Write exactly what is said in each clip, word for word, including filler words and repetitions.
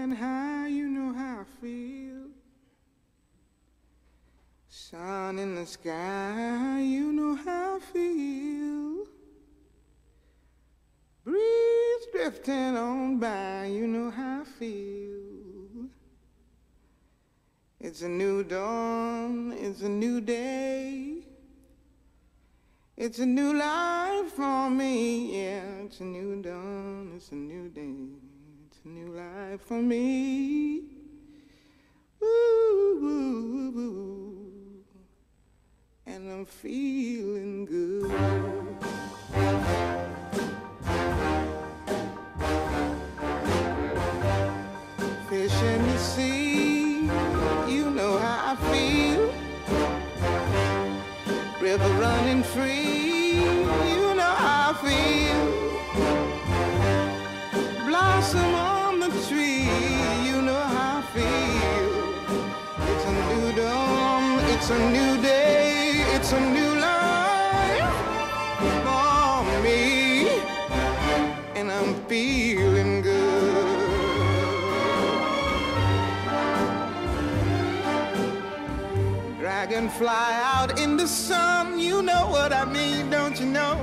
flying high, you know how I feel. Sun in the sky, you know how I feel. Breeze drifting on by, you know how I feel. It's a new dawn, it's a new day. It's a new life for me, yeah. It's a new dawn, it's a new day. It's a new life for me. Woo, woo, woo. And I'm feeling good. Fish in the sea, you know how I feel. River running free, you know how I feel. Blossom on the tree, you know how I feel. It's a new dawn, it's a new day, it's a new life for me, and I'm feeling good. Dragonfly out in the sun, you know what I mean, don't you know?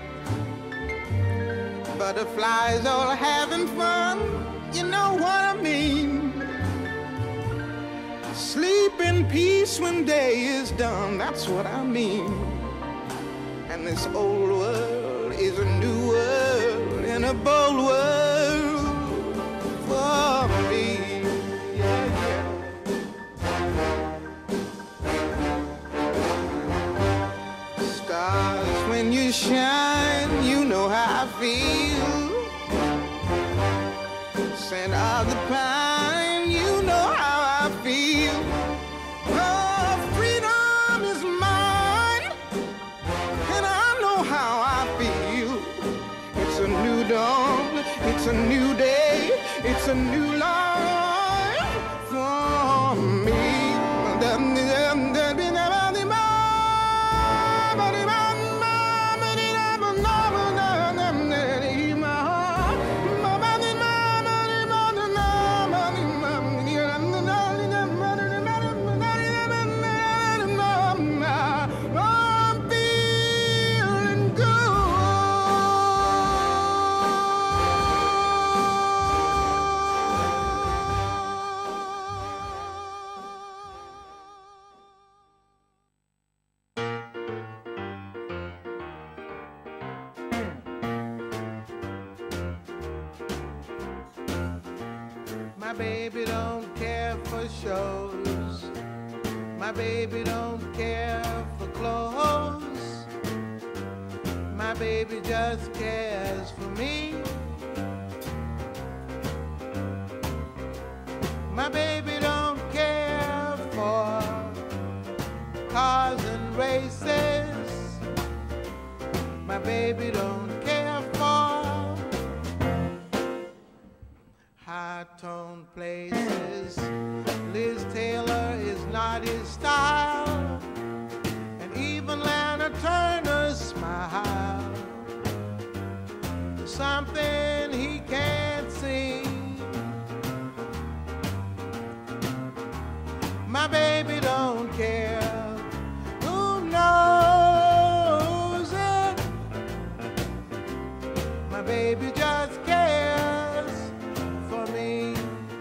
Butterflies all having fun, you know what I mean. Sleep in peace when day is done, that's what I mean. And this old world is a new world and a bold world for me. When you shine, you know how I feel. Scent of the pine, you know how I feel. Oh, freedom is mine, and I know how I feel. It's a new dawn, it's a new day, it's a new life for me. My baby don't care for shows. My baby don't care for clothes. My baby just cares for me. My baby don't care for cars and races. My baby don't care for high-tone places. Liz Taylor is not his style, and even Lana Turner's smile, something he can't see. My baby don't care who knows it. My baby just cares for me.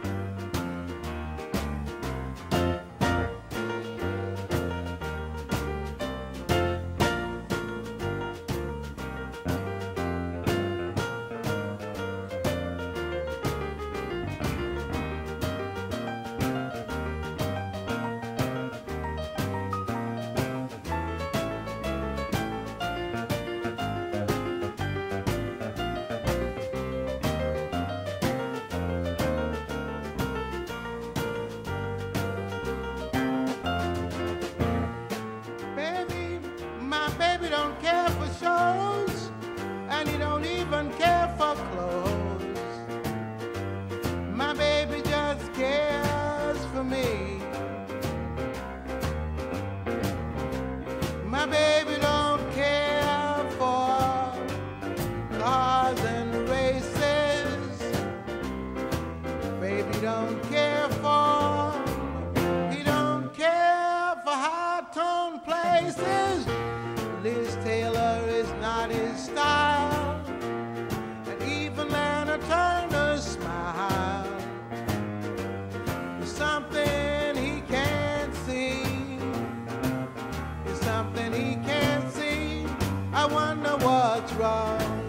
Don't care for shows, and he don't even care for clothes. My baby just cares for me. My baby don't care for cars and races. Baby don't says Liz Taylor is not his style, and even Lana Turner's smile is something he can't see. It's something he can't see. I wonder what's wrong.